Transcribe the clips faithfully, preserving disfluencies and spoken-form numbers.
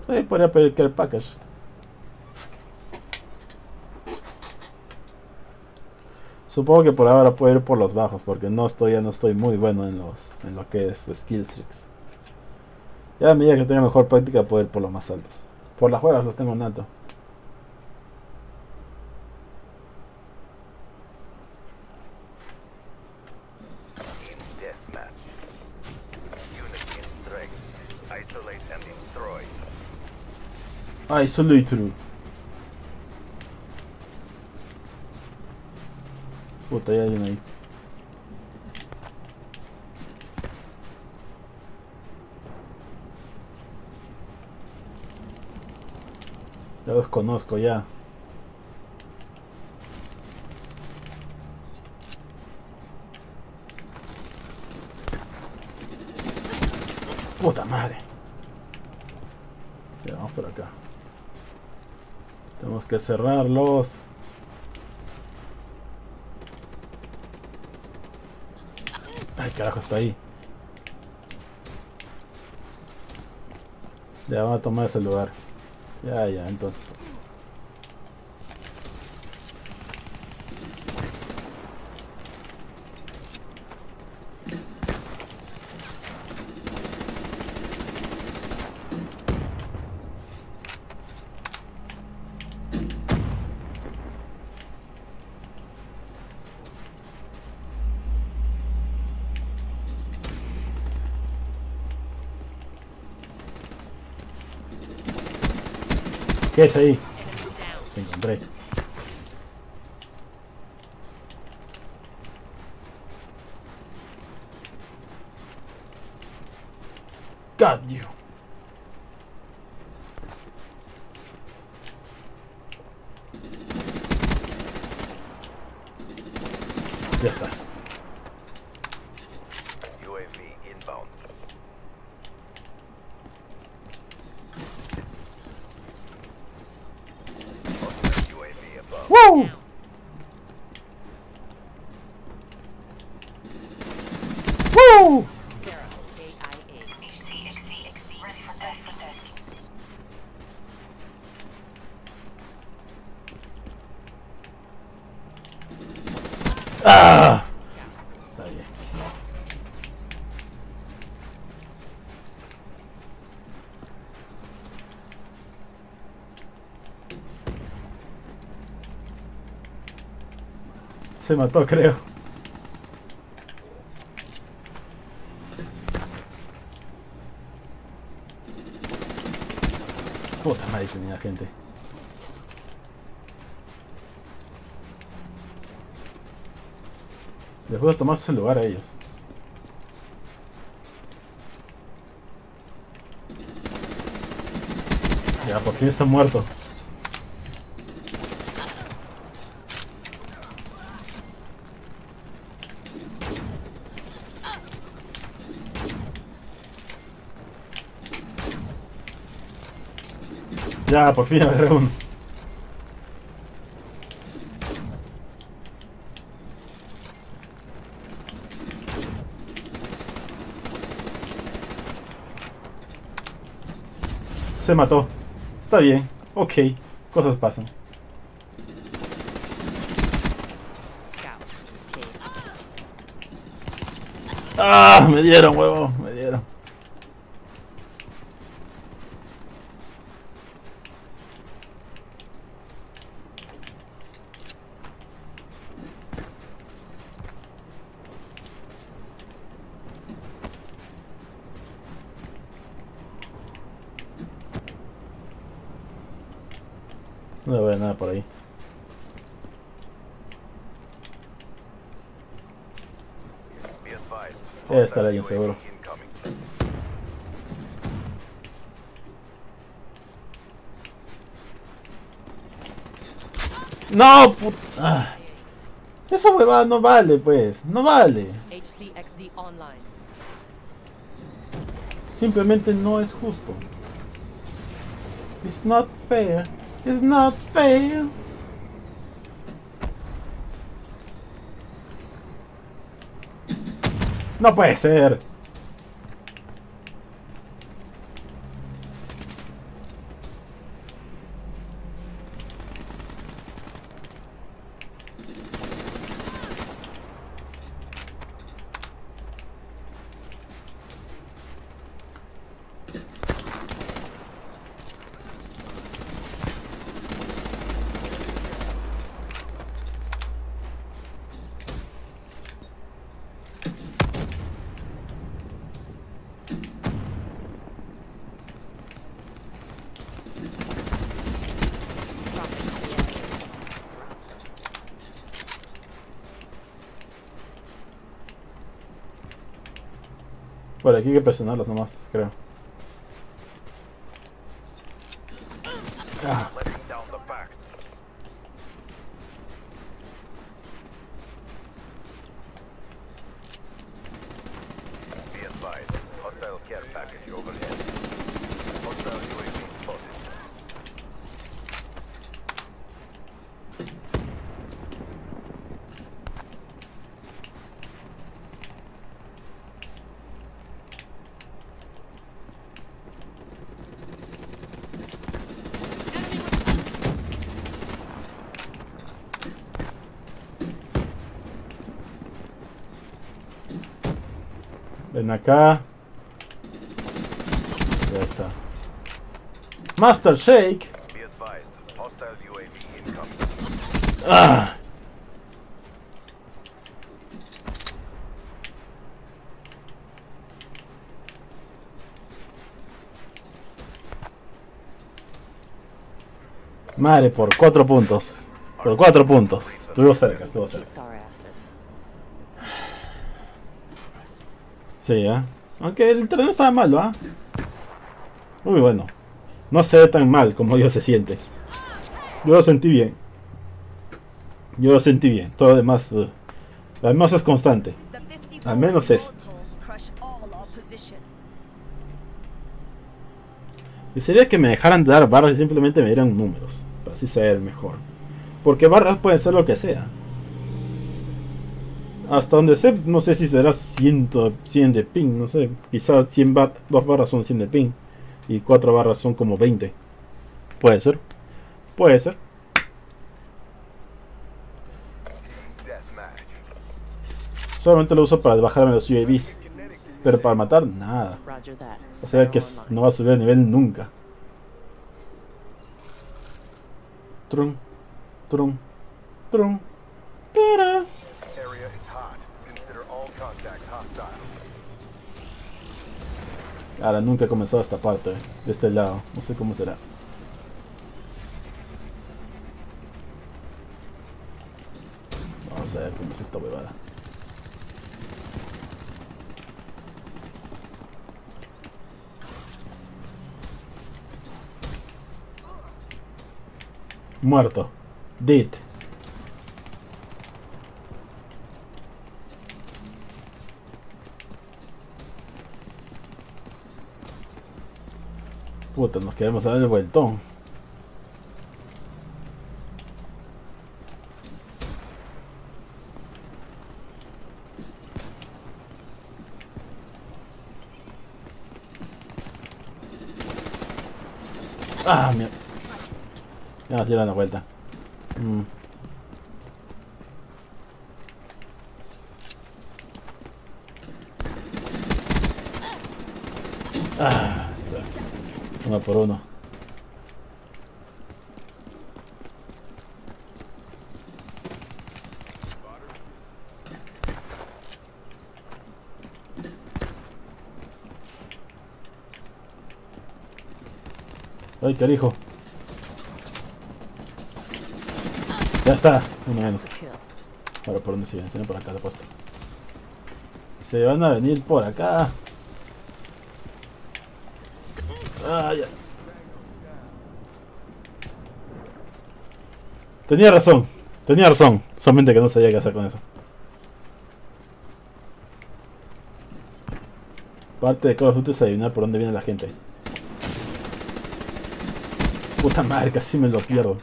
Sí, podría pedir que el package. Supongo que por ahora puedo ir por los bajos, porque no estoy, ya no estoy muy bueno en los en lo que es skill tricks. Ya a medida que tenga mejor práctica puedo ir por los más altos. Por las juegas los tengo en alto. Isolator. Puta, hay alguien ahí. Ya los conozco ya. Puta madre. Ya vamos por acá. Tenemos que cerrarlos. Ay, carajo, está ahí. Ya vamos a tomar ese lugar. Ya, ya, entonces. ¿Qué es ahí? Te encontré. Got you. Ya está. U A V inbound. U A V above. ¡Woo! ¡Woo! ¡Ah! Está bien. Se mató, creo. Puta madre, tenía gente. Les voy a tomar su lugar a ellos. Ya, por fin está muerto. Ya, por fin agarré uno. Se mató. Está bien. Ok. Cosas pasan. Ah, me dieron, huevo. Me dieron. No veo nada por ahí. Debe estar ahí, seguro. No, puta. Ah. Esa huevada no vale, pues. No vale. Simplemente no es justo. It's not fair. It's not fair. No puede ser. Por aquí hay que presionarlos nomás, creo. Ah. Letting down the facts. Be advised. Hostile care package overhead. Hostile U A V spotted. Ven acá. Ya está. Master Shake. Be advised. Hostile U A V incoming. Ah. Madre, por cuatro puntos. Por cuatro puntos. Estuvo cerca, estuvo cerca. Sí, ¿eh? Aunque el terreno estaba malo, ¿ah? ¿eh? Muy bueno. No se ve tan mal como yo se siente. Yo lo sentí bien. Yo lo sentí bien. Todo lo demás... Uh, lo demás es constante. Al menos eso. Y sería que me dejaran de dar barras y simplemente me dieran números. Para así ser mejor. Porque barras pueden ser lo que sea. Hasta donde sé, no sé si será cien, cien de ping, no sé. Quizás cien bar, dos barras son cien de ping. Y cuatro barras son como veinte. Puede ser. Puede ser. Solamente lo uso para bajarme los U A Vs. Pero para matar, nada. O sea que no va a subir a nivel nunca. Trum, trum, trum. Para. Ahora nunca he comenzado esta parte, de este lado. No sé cómo será. Vamos a ver cómo es esta huevada. Muerto. Dead. Puta, nos queremos dar el vueltón. Ah, mierda. Ya nos dieron la vuelta. Mm. Ah, está. Uno por uno. Ay, carijo. Ya está, uno menos. Ahora por dónde siguen, siguen por acá, de puesto. Se van a venir por acá. Ah, ya. Tenía razón, tenía razón. Solamente que no sabía qué hacer con eso. Parte de Call of Duty es adivinar por dónde viene la gente. Puta madre, casi me lo pierdo.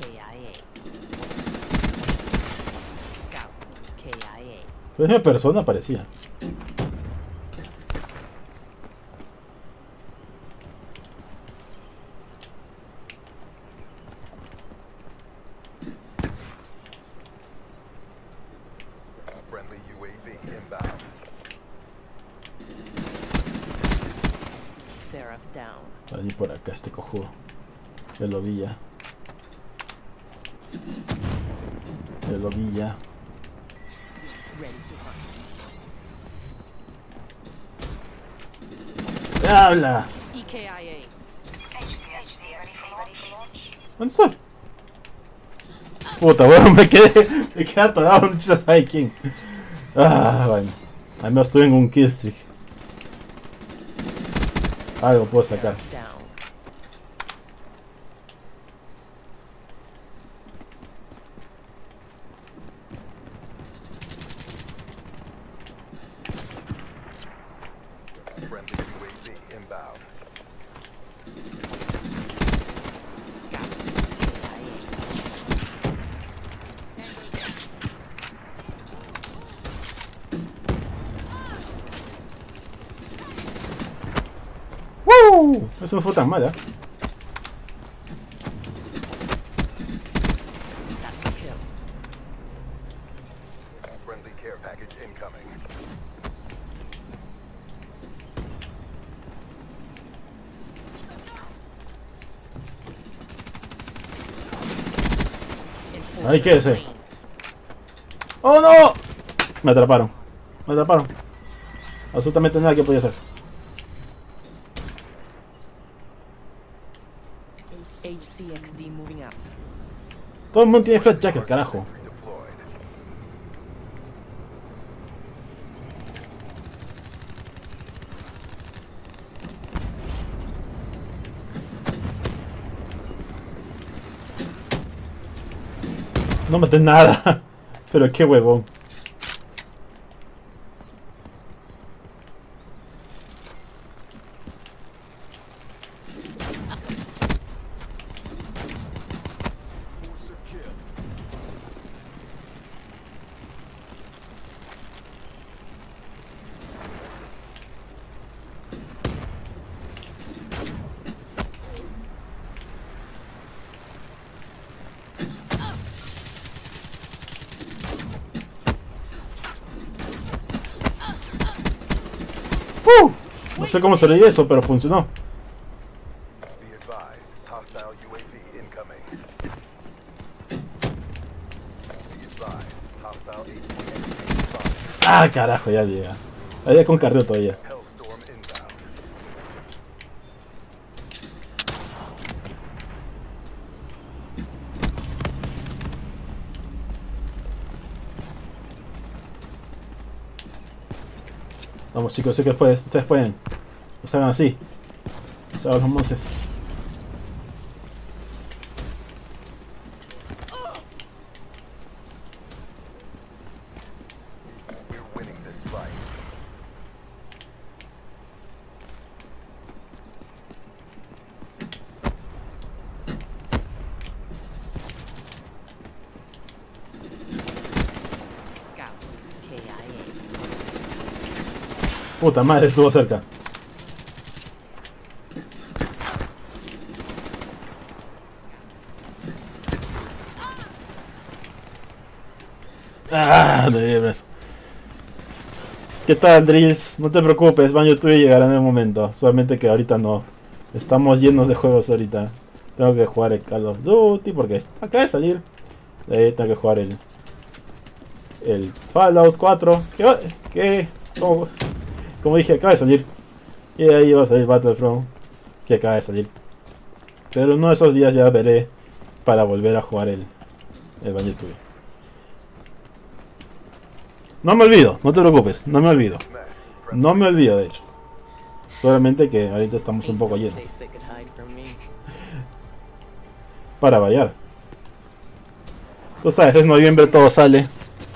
Pero una persona parecía. Friendly U A V inbound. Seraph down. Allí por acá este cojudo. Ya lo vi ya. Ya lo vi ya. ¡Habla! E K I A. ¿Dónde está? Puta, weón, me quedé, me quedé atorado, no sabe quién. Ah, bueno. Al menos estoy en un killstreak. Algo puedo sacar. Down. Friendly U A V inbound. Scout. ¡Woo! Eso no fue tan mal, ¿eh? That's a kill. Friendly care package incoming. Ahí quédese. ¡Oh no! Me atraparon. Me atraparon. Absolutamente nada que podía hacer. H C X D moving up. Todo el mundo tiene flat jacket, carajo. Sentry deployed. No maté nada. Pero qué huevón. ¡Uh! No sé cómo se leía eso, pero funcionó. Be advised, hostile U A V incoming. Be advised, hostile H C X D inbound. Ah, carajo, ya llega. Había con carreo todavía. Hellstorm inbound. Vamos chicos, sé que puedes, ustedes pueden. No se hagan así. No se hagan los monces. We're winning this fight. Scout. K I Puta madre, estuvo cerca. Ah, no digas eso. ¿Qué tal, Drills? No te preocupes, baño tuyo llegará en el momento. Solamente que ahorita no. Estamos llenos de juegos ahorita. Tengo que jugar el Call of Duty porque acaba de salir. De ahí tengo que jugar el el Fallout cuatro. Que, va- que como, como dije, acaba de salir. Y de ahí va a salir Battlefront, que acaba de salir. Pero uno de esos días ya veré para volver a jugar el, el baño tuyo. No me olvido, no te preocupes, no me olvido. Smash. No me olvido, de hecho. Solamente que ahorita estamos un poco llenos. Place they could hide from me. Para variar. Tú sabes, es noviembre, todo sale.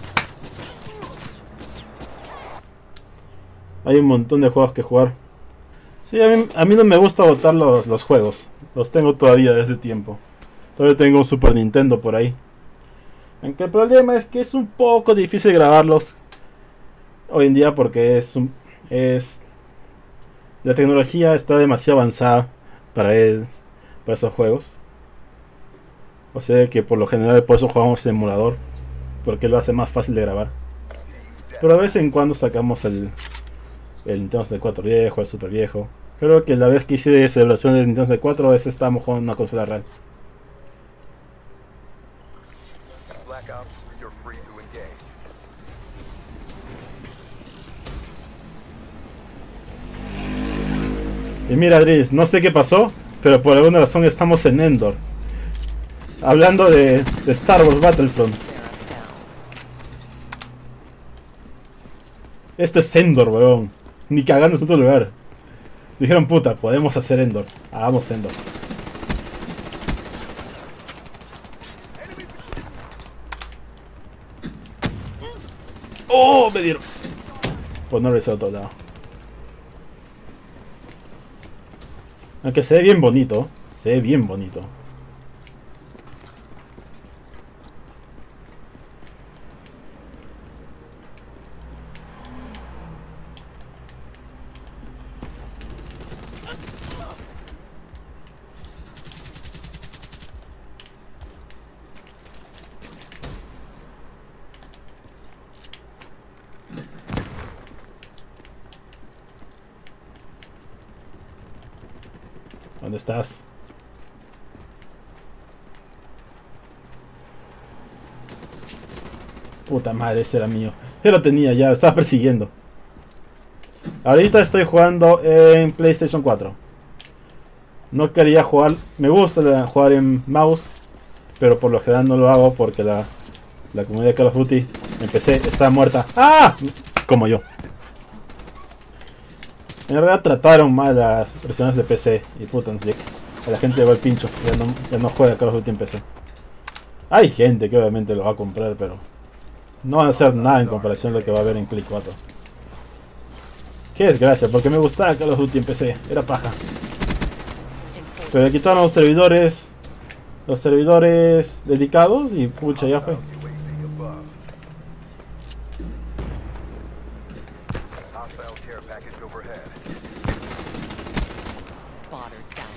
Hay un montón de juegos que jugar. Sí, a mí, a mí no me gusta botar los, los juegos. Los tengo todavía desde tiempo. Todavía tengo un Super Nintendo por ahí. Aunque el problema es que es un poco difícil grabarlos hoy en día porque es un, es la tecnología está demasiado avanzada para, el- para esos juegos. O sea que por lo general por eso jugamos en emulador, porque lo hace más fácil de grabar. Pero de vez en cuando sacamos el, el Nintendo sesenta y cuatro viejo, el Super viejo. Creo que la vez que hice celebración del Nintendo sesenta y cuatro, a veces estábamos jugando una consola real. Black Ops, you're free to engage. Y mira, Driz, no sé qué pasó, pero por alguna razón estamos en Endor. Hablando de, de Star Wars Battlefront. Sarah down. Este es Endor, weón. Ni cagando en otro lugar. Dijeron, puta, podemos hacer Endor. Hagamos Endor. ¡Oh! Me dieron. Pues no regresé a otro lado. Aunque se ve bien bonito. Se ve bien bonito. ¿Dónde estás? Puta madre, ese era mío. Yo lo tenía ya, lo estaba persiguiendo. Ahorita estoy jugando en PlayStation cuatro. No quería jugar, me gusta jugar en mouse, pero por lo general no lo hago porque la, la comunidad de Call of Duty en P C está muerta. ¡Ah! Como yo. En realidad trataron mal las versiones de P C y puta, no sé, a la gente le va el pincho, ya no, ya no juega Call of Duty en P C. Hay gente que obviamente lo va a comprar, pero no van a hacer nada en comparación a lo que va a haber en Play cuatro. Qué desgracia, porque me gustaba Call of Duty en P C, era paja. Pero le quitaron los servidores, los servidores dedicados y pucha, ya fue. Spotter down.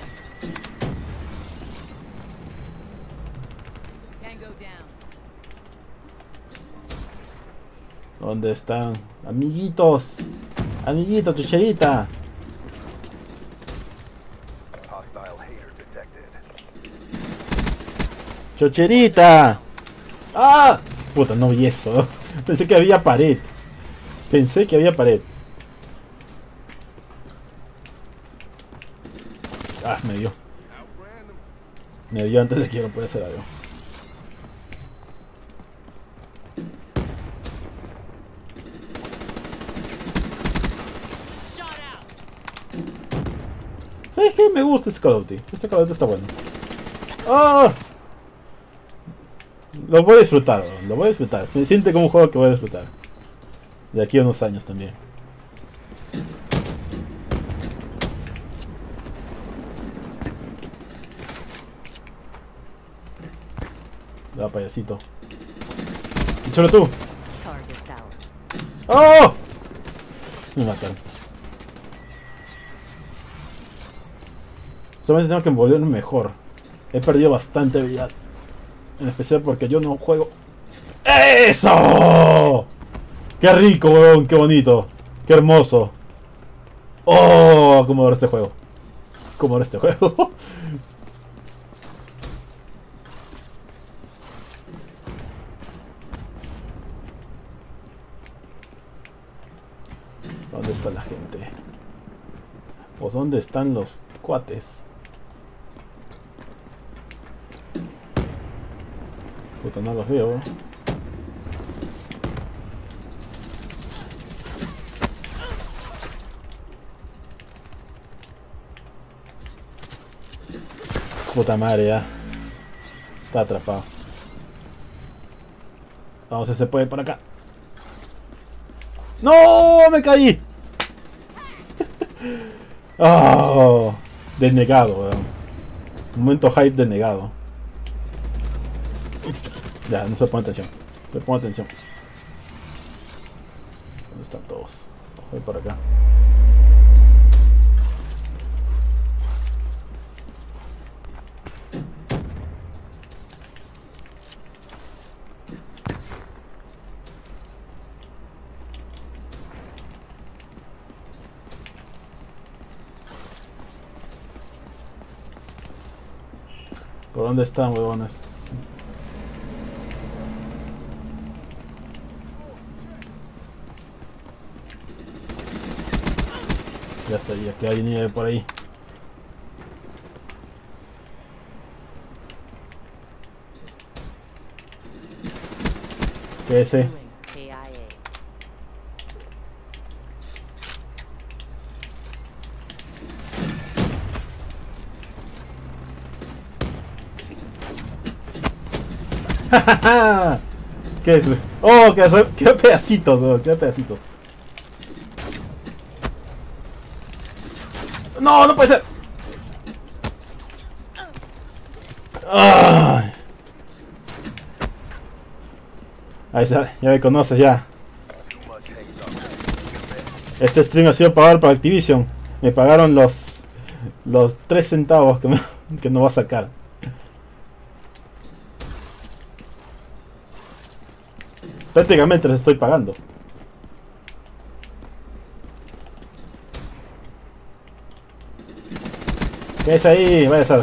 Tango down. ¿Dónde están? Amiguitos, amiguito, chucherita. ¡Chocherita! ¡Ah! Puta, no vi eso. Pensé que había pared. Pensé que había pared. Ah, me dio. Me dio antes de que yo no pueda hacer algo. ¿Sabes qué? Me gusta este Call of Duty. Este Call of Duty está bueno. ¡Oh! Lo voy a disfrutar, lo voy a disfrutar. Se siente como un juego que voy a disfrutar. De aquí a unos años también. Da, payasito. ¡Échalo tú! Target down. ¡Oh! Me mataron. Solamente tengo que envolverme mejor. He perdido bastante habilidad. En especial porque yo no juego. ¡Eso! ¡Qué rico, weón! ¡Qué bonito! ¡Qué hermoso! ¡Oh! ¿Cómo ver este juego? ¿Cómo ver este juego? ¿Dónde está la gente? ¿O dónde están los cuates? Puta, no los veo, ¿eh? Puta madre, ya. Está atrapado. Vamos, si se puede por acá. ¡No! ¡Me caí! ¡Oh! Denegado, weón. Momento hype denegado. Ya, no se pone atención. Se pone atención. ¿Dónde están todos? Voy por acá. ¿Por dónde están, huevones? Ya sabía que hay nieve por ahí. ¿Qué es ese? K I A. ¿Qué es? Oh, qué, qué pedacitos, oh, qué pedacitos. No, no puede ser. Ay. Ahí está, ya me conoces ya. Este stream ha sido pagado por Activision. Me pagaron los los tres centavos que, me, que no va a sacar. Prácticamente les estoy pagando. ¿Qué es ahí? Vaya a ser.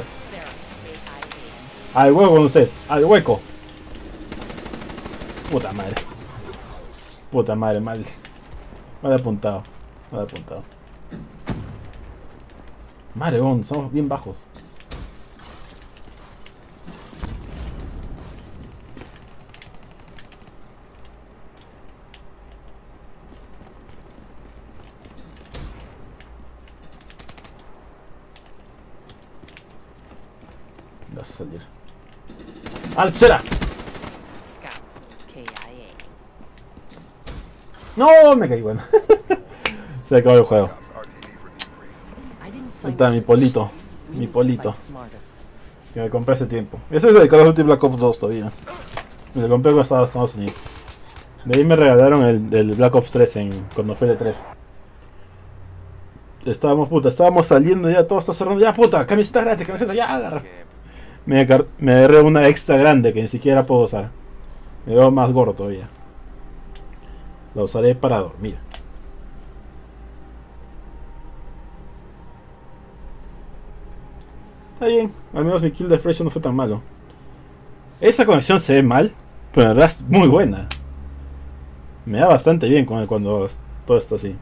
Al hueco con usted. Al hueco. Puta madre. Puta madre, mal. Mal apuntado. Mal apuntado. Madre, bon, somos bien bajos. Vas a salir. ¡Ah, chera! Scout. K I A. No, me caí, bueno. Se acabó el juego. I didn't Ahí sign está mi up for polito. this. Mi You polito. fight smarter. Que me compré hace tiempo. Ese es el Call of Duty Black Ops dos todavía. Me lo compré cuando estaba en Estados Unidos. De ahí me regalaron el, el Black Ops tres en, cuando fue de tres. Estábamos, puta, estábamos saliendo ya, todo está cerrando. Ya, puta, camiseta gratis, camiseta, ya, agarra. Me, agar- me agarré una extra grande que ni siquiera puedo usar. Me veo más gordo todavía. La usaré para dormir. Está bien, al menos mi kill deflection no fue tan malo. Esa conexión se ve mal, pero la verdad es muy buena. Me da bastante bien cuando, cuando todo está así.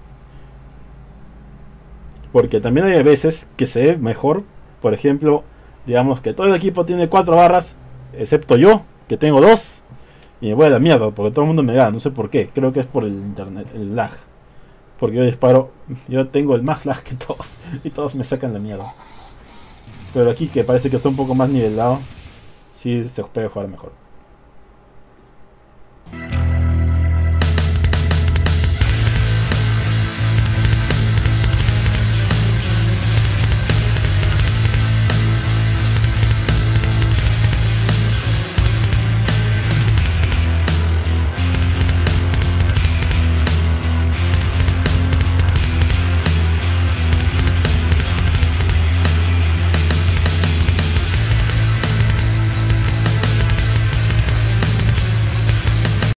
Porque también hay veces que se ve mejor. Por ejemplo, digamos que todo el equipo tiene cuatro barras, excepto yo, que tengo dos. Y me voy a la mierda, porque todo el mundo me gana, no sé por qué. Creo que es por el internet, el lag. Porque yo disparo, yo tengo el más lag que todos. Y todos me sacan la mierda. Pero aquí, que parece que está un poco más nivelado, sí se puede jugar mejor.